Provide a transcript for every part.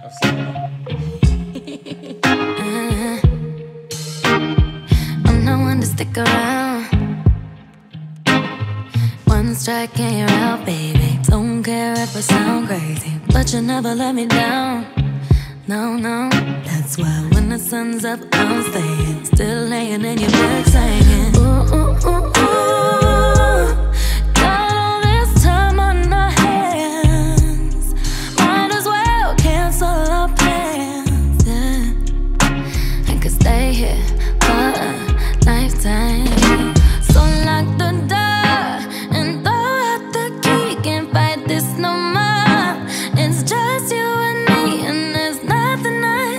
I've seen it. I'm not one to stick around. One strike and you're out, baby. Don't care if I sound crazy, but you never let me down. No, no, that's why when the sun's up, I'm staying. Still laying in your bed singing. Ooh, ooh, ooh, ooh. Got all this time on our hands. Might as well cancel our plans, yeah. I could stay here for a lifetime. So lock the door and throw out the key. Can't fight this no more. It's just you and me, and there's nothing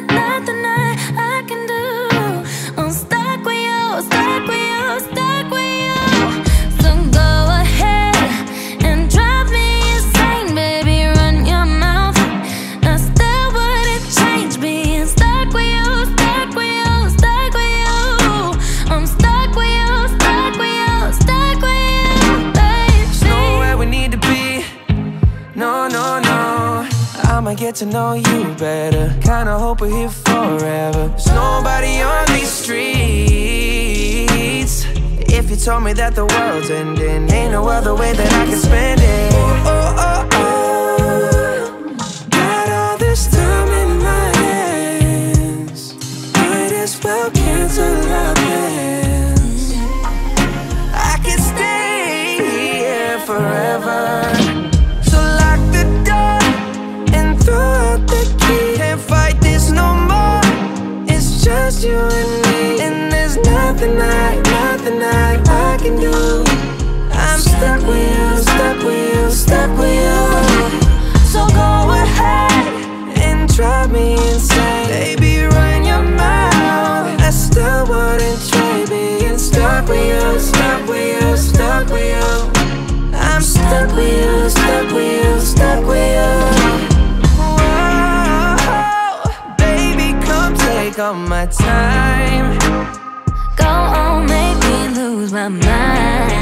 I can do. I'm stuck with you, stuck with you, stuck with you. So go ahead and drive me insane, baby, run your mouth. I still wouldn't change being stuck with you, stuck with you, stuck with you. I'm stuck with you, stuck with you, stuck with you, baby. There's nowhere we need to be, no, no, no. I'ma get to know you better. Kinda hope we're here forever. There's nobody on these streets. If you told me that the world's ending, ain't no other way that I can spend it. Oh, oh, oh, oh. Got all this time in my hands. Might as well cancel our plans. I can stay here forever. So lock the door and throw out the key. Can't fight this no more. It's just you and me, and there's nothing I can do. I'm stuck with you, stuck with you, stuck with you. So go ahead and drive me insane, baby, run your mouth. I still wouldn't trade being stuck with you, stuck with you, stuck with you. I'm stuck with you, stuck with you, stuck with you. Whoa, baby, come take all my time. Go on, make me lose my mind.